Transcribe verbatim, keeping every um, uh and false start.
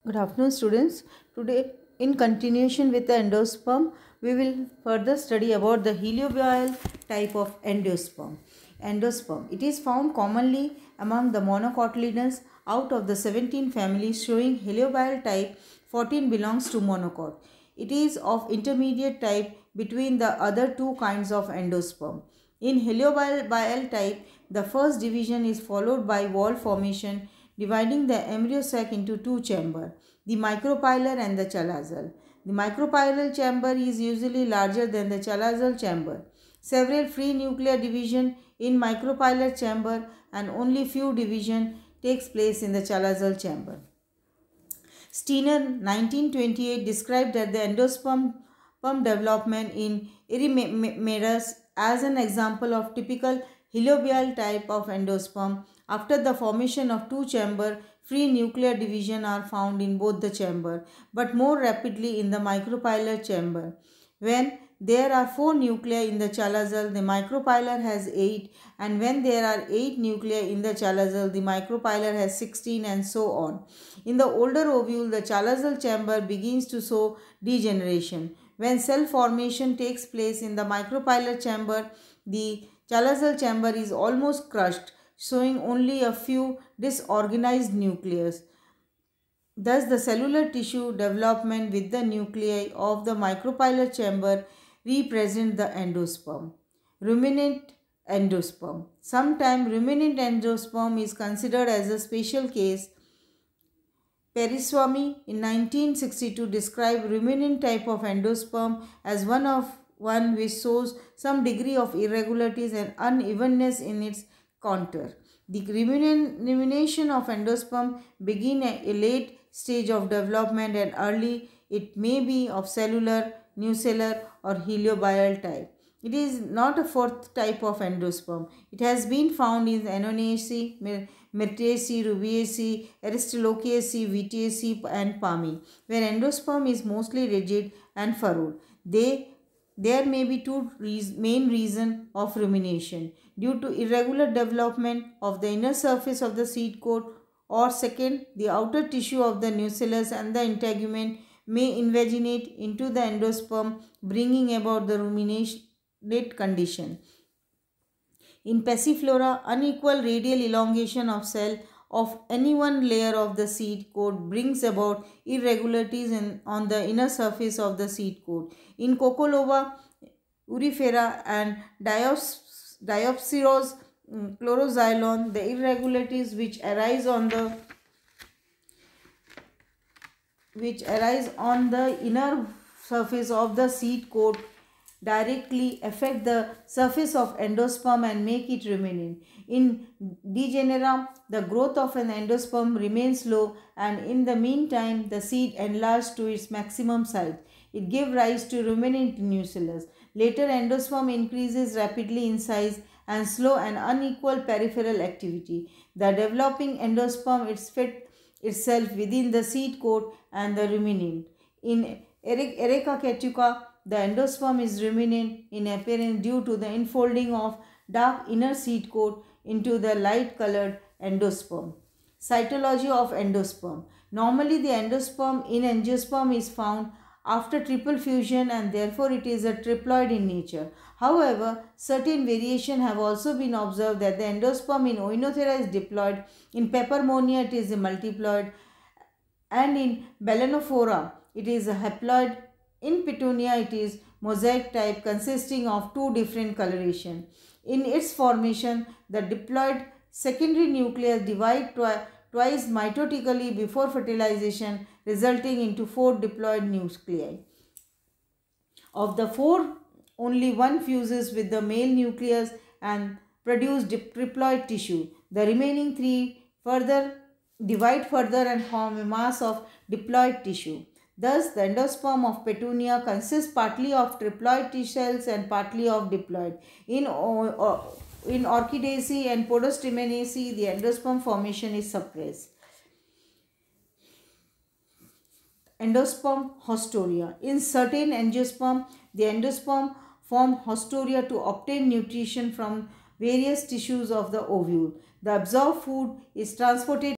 Good afternoon, students. Today, in continuation with the endosperm, we will further study about the heliobial type of endosperm. Endosperm. It is found commonly among the monocotyledons. Out of the seventeen families showing heliobial type, fourteen belongs to monocot. It is of intermediate type between the other two kinds of endosperm. In heliobial type, the first division is followed by wall formation, dividing the embryo sac into two chambers, the micropylar and the chalazal. The micropylar chamber is usually larger than the chalazal chamber. Several free nuclear division in micropylar chamber and only few division takes place in the chalazal chamber. Steiner nineteen twenty-eight described that the endosperm development in Erymeras as an example of typical heliobial type of endosperm. After the formation of two chamber, free nuclear division are found in both the chamber, but more rapidly in the micropylar chamber. When there are four nuclei in the chalazal, the micropylar has eight, and when there are eight nuclei in the chalazal, the micropylar has sixteen, and so on. In the older ovule, the chalazal chamber begins to show degeneration. When cell formation takes place in the micropylar chamber, the chalazal chamber is almost crushed, showing only a few disorganized nucleus. Thus, the cellular tissue development with the nuclei of the micropylar chamber represent the endosperm. Ruminant endosperm. Sometimes ruminant endosperm is considered as a special case. Periswamy in nineteen sixty-two described ruminant type of endosperm as one of one which shows some degree of irregularities and unevenness in its contour. The rumination of endosperm begin at a late stage of development and early it may be of cellular, nucellar or heliobial type. It is not a fourth type of endosperm. It has been found in Annonaceae, Myrtaceae, Rubiaceae, Aristolochiaceae, Vitaceae and Palmae, where endosperm is mostly rigid and furrowed. They There may be two main reasons of rumination: due to irregular development of the inner surface of the seed coat, or second, the outer tissue of the nucellus and the integument may invaginate into the endosperm, bringing about the ruminate condition. In Passiflora, unequal radial elongation of cell of any one layer of the seed coat brings about irregularities in, on the inner surface of the seed coat. In Cocolova, Urifera and Dios, Diopsiros um, chloroxylon, the irregularities which arise on the which arise on the inner surface of the seed coat directly affect the surface of endosperm and make it ruminant. In Degenera, the growth of an endosperm remains low and in the meantime the seed enlarges to its maximum size. It gives rise to ruminant nucellus. Later, endosperm increases rapidly in size and slow and unequal peripheral activity. The developing endosperm is fit itself within the seed coat and the ruminant. In Areca catuca, the endosperm is ruminant in appearance due to the infolding of dark inner seed coat into the light colored endosperm. Cytology of endosperm. Normally, the endosperm in angiosperm is found after triple fusion and therefore it is a triploid in nature. However, certain variations have also been observed that the endosperm in Oenothera is diploid, in Peperomia it is a multiploid, and in Balanophora it is a haploid. In Petunia, it is mosaic type consisting of two different coloration. In its formation, the diploid secondary nucleus divide twi twice mitotically before fertilization, resulting into four diploid nuclei. Of the four, only one fuses with the male nucleus and produce triploid tissue. The remaining three further divide further and form a mass of diploid tissue. Thus, the endosperm of Petunia consists partly of triploid T cells and partly of diploid. In, uh, in Orchidaceae and Podostemanaceae, the endosperm formation is suppressed. Endosperm haustoria. In certain angiosperm, the endosperm form haustoria to obtain nutrition from various tissues of the ovule. The absorbed food is transported